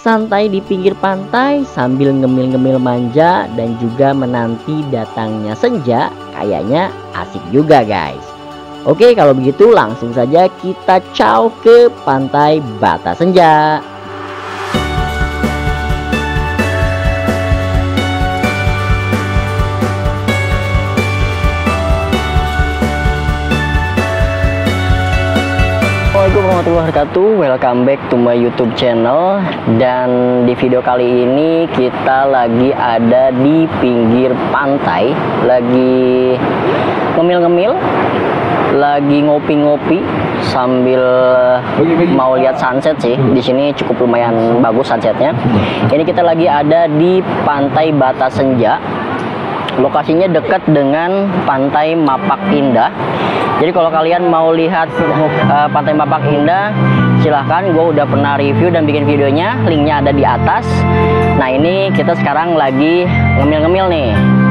santai di pinggir pantai sambil ngemil-ngemil manja dan juga menanti datangnya senja, kayaknya asik juga guys. Oke, kalau begitu langsung saja kita caw ke pantai Batas Senja. Assalamualaikum warahmatullahi wabarakatuh. Welcome back to my YouTube channel. Dan di video kali ini kita lagi ada di pinggir pantai, lagi ngemil-ngemil, lagi ngopi-ngopi sambil mau lihat sunset sih. Di sini cukup lumayan bagus sunsetnya. Ini kita lagi ada di Pantai Batas Senja. Lokasinya dekat dengan Pantai Mapak Indah. Jadi kalau kalian mau lihat Pantai Mapak Indah, silahkan. Gue udah pernah review dan bikin videonya, linknya ada di atas. Nah ini kita sekarang lagi ngemil-ngemil nih.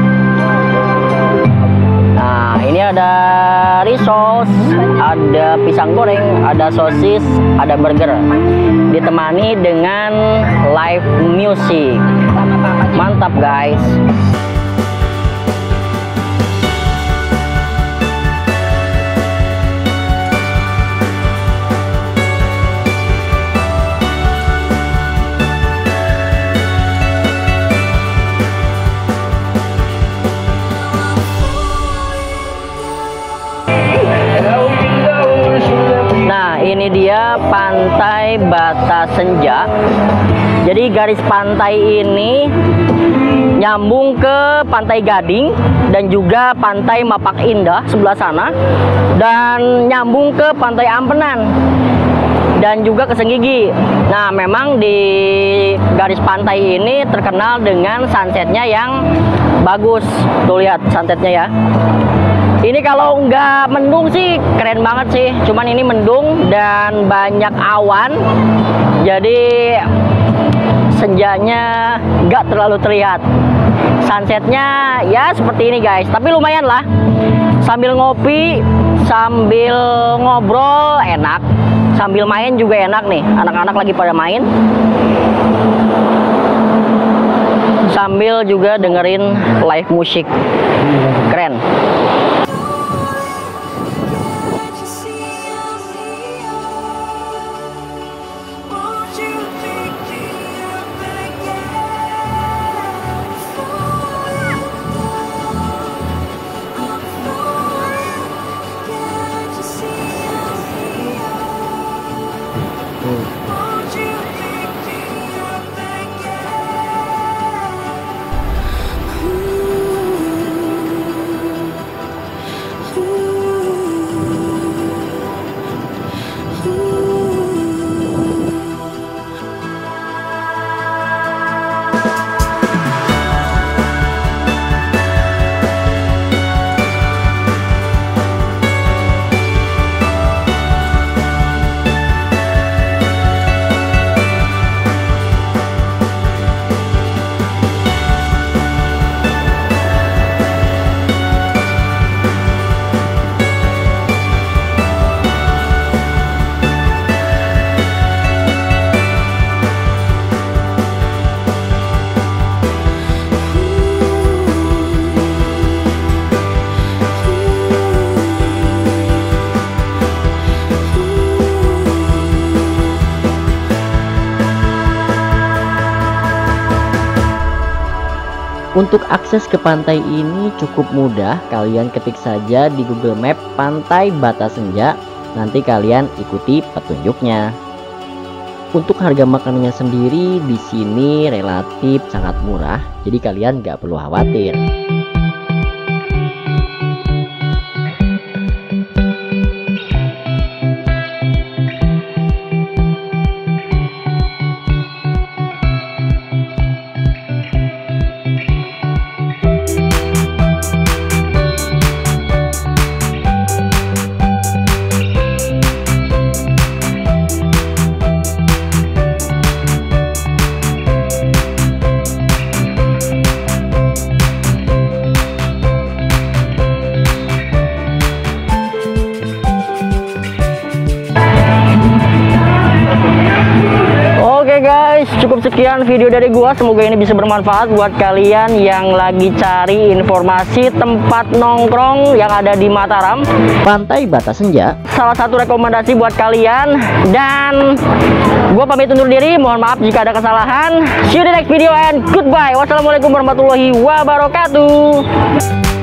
Nah ini ada risol, ada pisang goreng, ada sosis, ada burger, ditemani dengan live music. Mantap guys. Ini dia Pantai Batas Senja. Jadi garis pantai ini nyambung ke Pantai Gading dan juga Pantai Mapak Indah sebelah sana, dan nyambung ke Pantai Ampenan dan juga ke Senggigi. Nah memang di garis pantai ini terkenal dengan sunsetnya yang bagus. Tuh lihat sunsetnya ya. Ini kalau nggak mendung sih keren banget sih. Cuman ini mendung dan banyak awan, jadi senjanya nggak terlalu terlihat. Sunsetnya ya seperti ini guys. Tapi lumayan lah. Sambil ngopi, sambil ngobrol enak. Sambil main juga enak nih. Anak-anak lagi pada main. Sambil juga dengerin live musik. Keren. Untuk akses ke pantai ini cukup mudah, kalian ketik saja di Google Map Pantai Batas Senja, nanti kalian ikuti petunjuknya. Untuk harga makanannya sendiri di sini relatif sangat murah, jadi kalian nggak perlu khawatir. sekian video dari gua. Semoga ini bisa bermanfaat buat kalian yang lagi cari informasi tempat nongkrong yang ada di Mataram, Pantai Batas Senja. Salah satu rekomendasi buat kalian. Dan gua pamit undur diri. Mohon maaf jika ada kesalahan. See you in the next video and goodbye. Wassalamualaikum warahmatullahi wabarakatuh.